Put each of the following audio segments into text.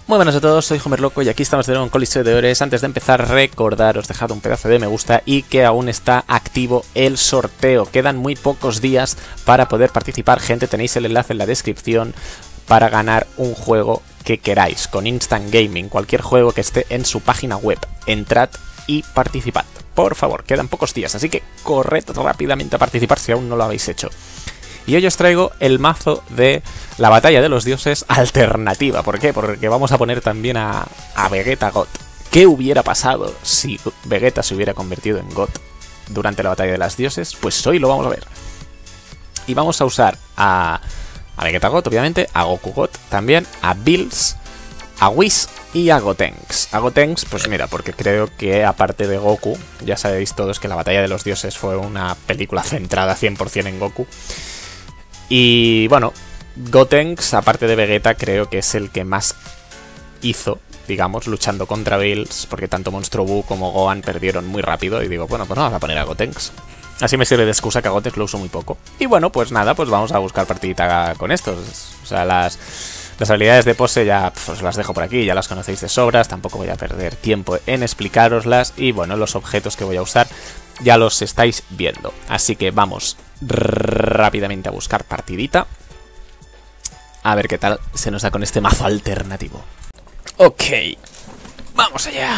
Muy buenas a todos, soy Homer Loco y aquí estamos de nuevo en Coliseo de Ores. Antes de empezar, recordaros, dejad un pedazo de me gusta y que aún está activo el sorteo. Quedan muy pocos días para poder participar, gente, tenéis el enlace en la descripción para ganar un juego que queráis con Instant Gaming, cualquier juego que esté en su página web. Entrad y participad, por favor, quedan pocos días, así que corred rápidamente a participar si aún no lo habéis hecho. Y hoy os traigo el mazo de la batalla de los dioses alternativa. ¿Por qué? Porque vamos a poner también a Vegeta God. ¿Qué hubiera pasado si Vegeta se hubiera convertido en God durante la batalla de los dioses? Pues hoy lo vamos a ver. Y vamos a usar a Vegeta God, obviamente, a Goku God también, a Bills, a Whis y a Gotenks. A Gotenks, pues mira, porque creo que aparte de Goku, ya sabéis todos que la batalla de los dioses fue una película centrada 100% en Goku. Y bueno, Gotenks, aparte de Vegeta, creo que es el que más hizo, digamos, luchando contra Bills, porque tanto Monstruo Buu como Gohan perdieron muy rápido. Y digo, bueno, pues vamos a poner a Gotenks. Así me sirve de excusa que a Gotenks lo uso muy poco. Y bueno, pues nada, pues vamos a buscar partidita con estos. O sea, las habilidades de pose ya os las dejo por aquí, ya las conocéis de sobras, tampoco voy a perder tiempo en explicároslas. Y bueno, los objetos que voy a usar ya los estáis viendo. Así que vamos rápidamente a buscar partidita. A ver qué tal se nos da con este mazo alternativo. Ok, vamos allá.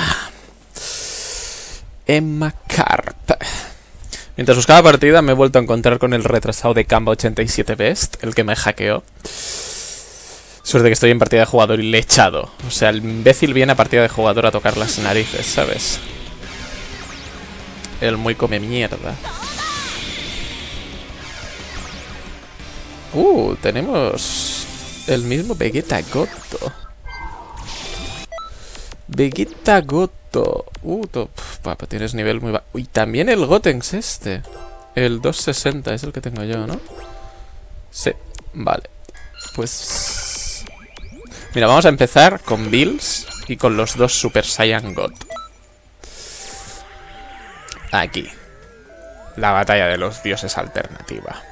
Emma Carp. Mientras buscaba partida me he vuelto a encontrar con el retrasado de Kamba 87 Best, el que me hackeó. Suerte que estoy en partida de jugador y le he echado. O sea, el imbécil viene a partida de jugador a tocar las narices, ¿sabes? El muy come mierda. Tenemos el mismo Vegeta Goto. Vegeta Goto. Papá, tienes nivel muy bajo. Uy, también el Gotenks este. El 260 es el que tengo yo, ¿no? Sí, vale. Pues mira, vamos a empezar con Bills y con los dos Super Saiyan God. Aquí. La batalla de los dioses alternativa.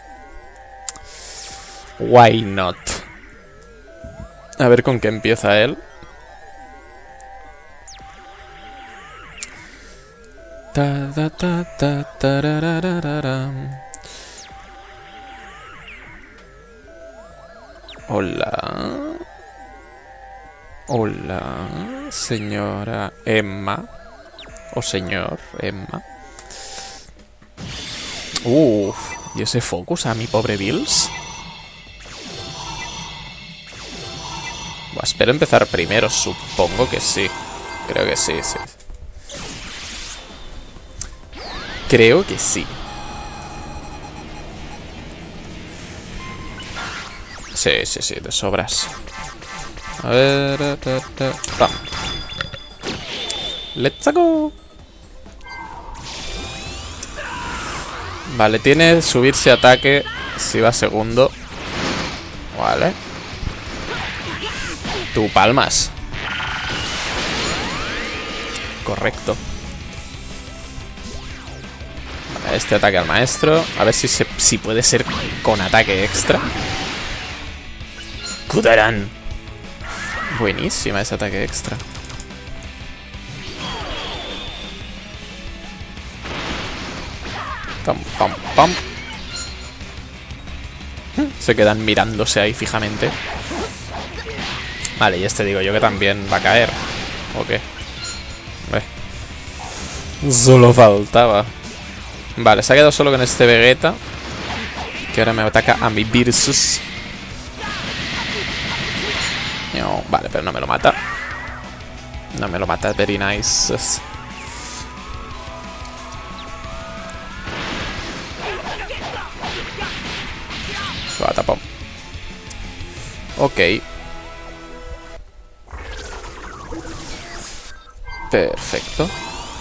Why not? A ver con qué empieza él. Hola. Hola, señora Emma. O señor Emma. ¿Y ese focus a mi pobre Bills? Espero empezar primero, supongo que sí. Creo que sí, sí. Creo que sí. Sí, sí, sí, de sobras. A ver... ¡Pam! ¡Let's go! Vale, tiene subirse ataque si va segundo. Vale. Tú palmas. Correcto. Vale, este ataque al maestro. A ver si puede ser con ataque extra. Kudaran. Buenísima ese ataque extra. Pam, pam, pam. Se quedan mirándose ahí fijamente. Vale, y este digo yo que también va a caer. ¿O qué? Solo faltaba. Vale, se ha quedado solo con este Vegeta, que ahora me ataca a mi Virsus. No, vale, pero no me lo mata. No me lo mata, very nice. Tapón. Ok. Perfecto.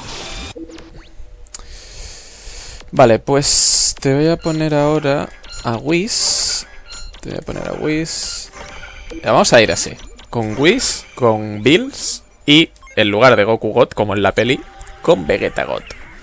Vale, pues te voy a poner ahora a Whis. Te voy a poner a Whis. Vamos a ir así. Con Whis, con Bills y en lugar de Goku God, como en la peli, con Vegeta God.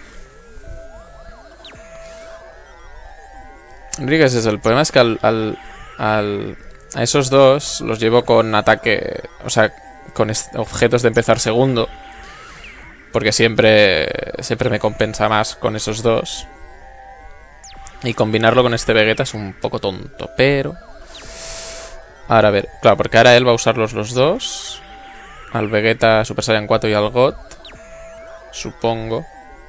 Enrique, es eso. El problema es que a esos dos los llevo con ataque... O sea, con objetos de empezar segundo. Porque siempre me compensa más con esos dos. Y combinarlo con este Vegeta es un poco tonto, pero... Ahora a ver, claro, porque ahora él va a usarlos los dos. Al Vegeta Super Saiyan 4 y al God. Supongo.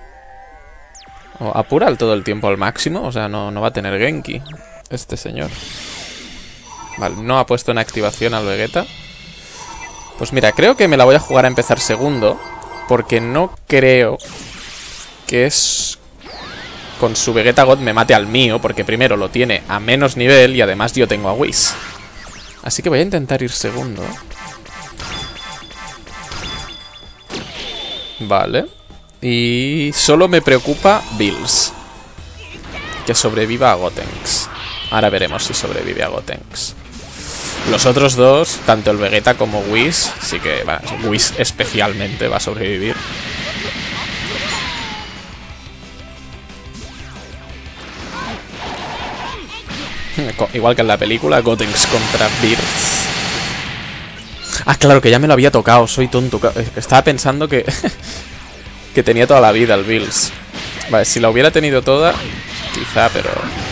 O apura todo el tiempo al máximo, o sea, no va a tener Genki este señor. Vale, no ha puesto en activación al Vegeta. Pues mira, creo que me la voy a jugar a empezar segundo. Porque no creo que con su Vegeta God me mate al mío. Porque primero lo tiene a menos nivel y además yo tengo a Whis. Así que voy a intentar ir segundo. Vale. Y solo me preocupa Bills. Que sobreviva a Gotenks. Ahora veremos si sobrevive a Gotenks. Los otros dos, tanto el Vegeta como Whis, sí que Whis especialmente va a sobrevivir. Igual que en la película, Gotenks contra Bills. Ah, claro, que ya me lo había tocado, soy tonto. Estaba pensando que... que tenía toda la vida el Bills. Vale, si la hubiera tenido toda, quizá, pero...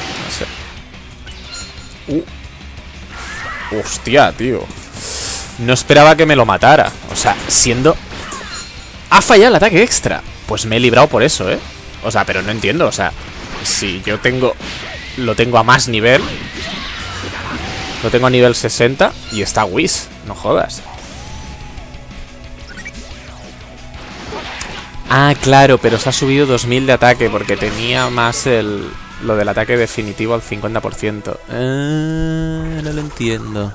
no sé. Hostia, tío. No esperaba que me lo matara. O sea, siendo... ¡Ha fallado el ataque extra! Pues me he librado por eso, ¿eh? O sea, pero no entiendo, o sea... Si yo tengo... Lo tengo a más nivel... Lo tengo a nivel 60 y está Whis. No jodas. Ah, claro, pero se ha subido 2000 de ataque porque tenía más lo del ataque definitivo al 50%. No lo entiendo.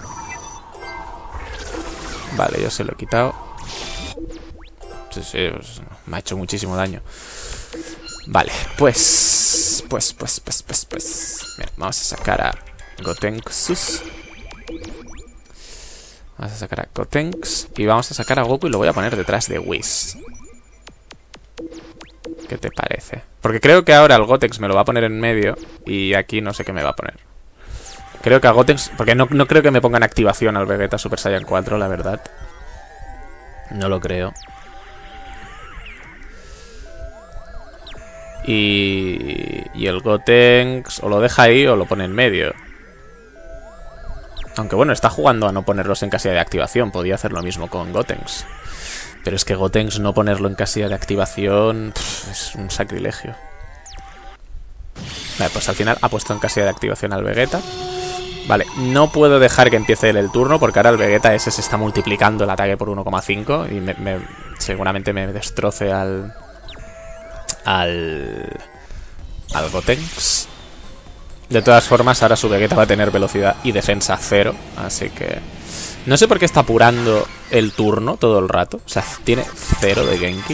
Vale, yo se lo he quitado. Sí, pues, me ha hecho muchísimo daño. Vale, pues... Mira, vamos a sacar a Gotenks. Vamos a sacar a Gotenks. Y vamos a sacar a Goku y lo voy a poner detrás de Whis. ¿Qué te parece? Porque creo que ahora el Gotenks me lo va a poner en medio. Y aquí no sé qué me va a poner. Creo que a Gotenks... Porque no creo que me ponga en activación al Vegeta Super Saiyan 4, la verdad. No lo creo. Y el Gotenks o lo deja ahí o lo pone en medio. Aunque bueno, está jugando a no ponerlos en casilla de activación. Podía hacer lo mismo con Gotenks. Pero es que Gotenks no ponerlo en casilla de activación es un sacrilegio. Vale, pues al final ha puesto en casilla de activación al Vegeta. Vale, no puedo dejar que empiece él el turno porque ahora el Vegeta ese se está multiplicando el ataque por 1,5 y seguramente me destroce al Gotenks. De todas formas, ahora su Vegeta va a tener velocidad y defensa 0, así que... No sé por qué está apurando el turno todo el rato. O sea, tiene 0 de Genki.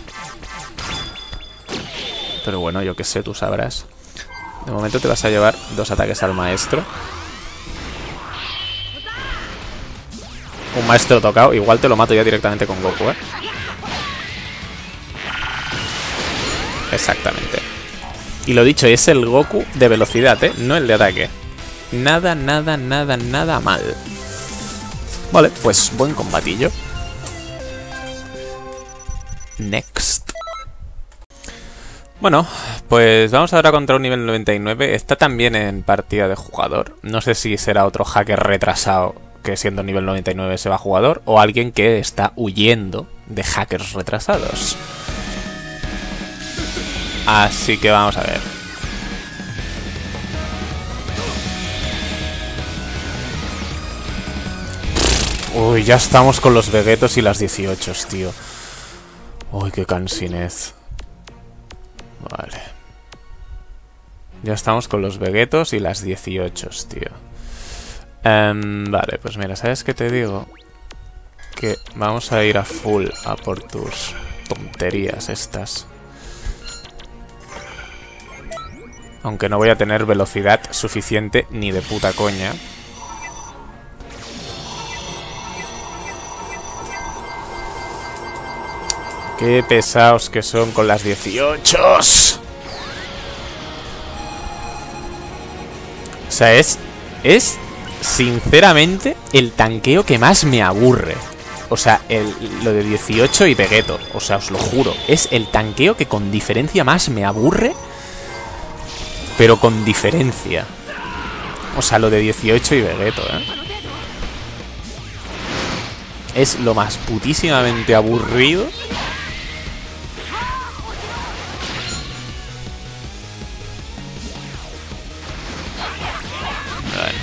Pero bueno, yo qué sé, tú sabrás. De momento te vas a llevar 2 ataques al maestro. Un maestro tocado. Igual te lo mato ya directamente con Goku, ¿eh? Exactamente. Y lo dicho, es el Goku de velocidad, ¿eh? No el de ataque. Nada mal. Vale, pues buen combatillo. Next. Bueno, pues vamos ahora contra un nivel 99. Está también en partida de jugador. No sé si será otro hacker retrasado que siendo nivel 99 se va a jugador, o alguien que está huyendo de hackers retrasados. Así que vamos a ver. Uy, ya estamos con los Vegetos y las 18, tío. Uy, qué cansinez. Vale. Ya estamos con los Vegetos y las 18, tío. Vale, pues mira, ¿sabes qué te digo? Que vamos a ir a full a por tus tonterías estas. Aunque no voy a tener velocidad suficiente ni de puta coña. Qué pesados que son con las 18. O sea, es sinceramente el tanqueo que más me aburre. O sea, lo de 18 y Vegeto. O sea, os lo juro. Es el tanqueo que con diferencia más me aburre. Pero con diferencia. O sea, lo de 18 y Vegeto, es lo más putísimamente aburrido. Bueno.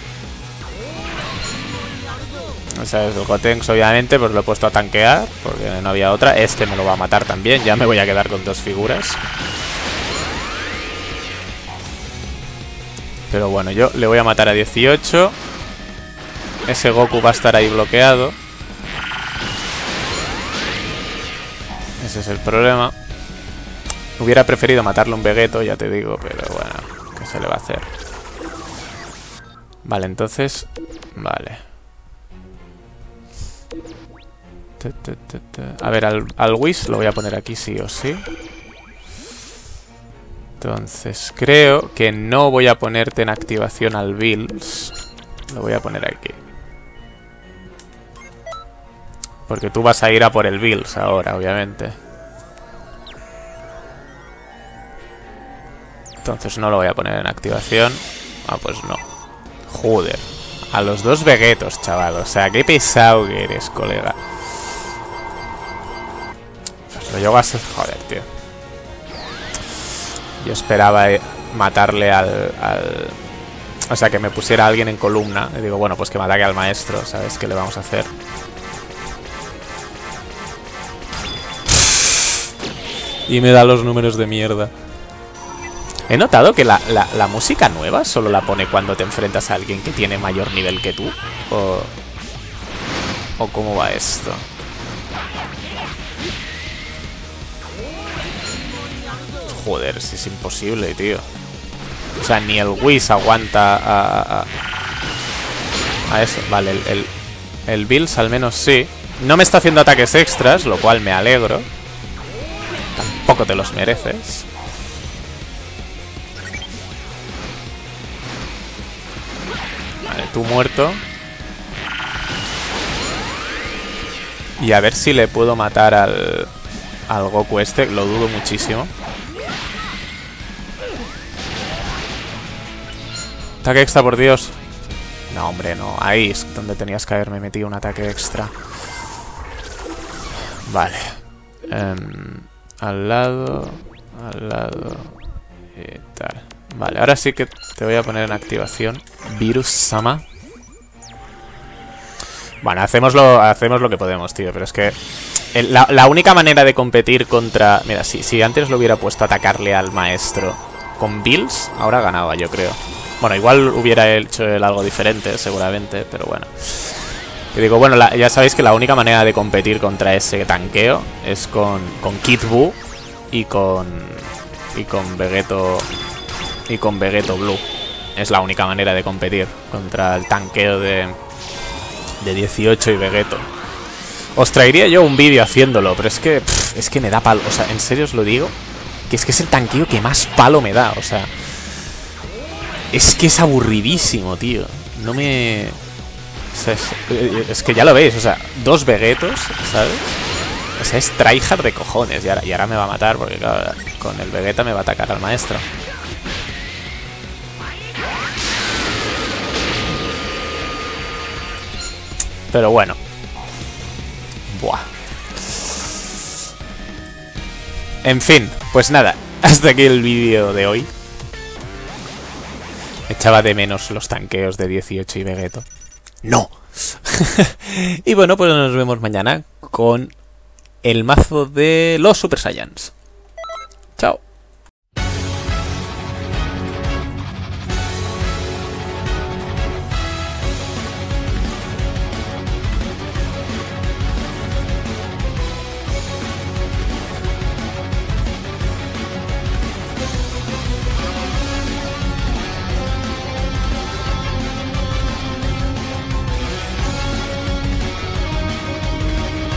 O sea, el Gotenks obviamente pues lo he puesto a tanquear, porque no había otra. Este me lo va a matar también. Ya me voy a quedar con 2 figuras. Pero bueno, yo le voy a matar a 18. Ese Goku va a estar ahí bloqueado. Ese es el problema. Hubiera preferido matarle un Vegeto, ya te digo, pero bueno, ¿qué se le va a hacer? Vale, entonces... Vale. A ver, al Whis lo voy a poner aquí sí o sí. Entonces, creo que no voy a ponerte en activación al Bills. Lo voy a poner aquí. Porque tú vas a ir a por el Bills ahora, obviamente. Entonces no lo voy a poner en activación. Ah, pues no. Joder. A los 2 Vegetos, chaval. O sea, qué pesado que eres, colega. Pues lo llego a ser... Joder, tío. Yo esperaba matarle al... O sea, que me pusiera a alguien en columna. Y digo, bueno, pues que me ataque al maestro. ¿Sabes qué le vamos a hacer? Y me da los números de mierda. He notado que la música nueva solo la pone cuando te enfrentas a alguien que tiene mayor nivel que tú. ¿O cómo va esto? Joder, si es imposible, tío. O sea, ni el Whis aguanta a eso. Vale, el Bills al menos sí. No me está haciendo ataques extras, lo cual me alegro. Tampoco te los mereces. Vale, tú muerto. Y a ver si le puedo matar al Goku este. Lo dudo muchísimo. Ataque extra, por Dios. No, hombre, no. Ahí es donde tenías que haberme metido un ataque extra. Vale. Al lado y tal. Vale, ahora sí que te voy a poner en activación Virus-sama. Bueno, hacemos lo que podemos, tío. Pero es que la única manera de competir contra... Mira, si antes lo hubiera puesto a atacarle al maestro con Bills, ahora ganaba, yo creo. Bueno, igual hubiera hecho él algo diferente, seguramente, pero bueno. Y digo, bueno, ya sabéis que la única manera de competir contra ese tanqueo es con Kid Buu y con Vegeto Blue. Es la única manera de competir contra el tanqueo de 18 y Vegeto. Os traería yo un vídeo haciéndolo, pero es que me da palo. O sea, en serio os lo digo, que es el tanqueo que más palo me da, o sea... Es que es aburridísimo, tío. No me... O sea, es que ya lo veis, o sea, 2 Vegetos, ¿sabes? O sea, es tryhard de cojones. Y ahora me va a matar porque, claro, con el Vegeta me va a atacar al maestro. Pero bueno. Buah. En fin, pues nada. Hasta aquí el vídeo de hoy. Echaba de menos los tanqueos de 18 y Vegeto. ¡No! Y bueno, pues nos vemos mañana con el mazo de los Super Saiyans. Chao.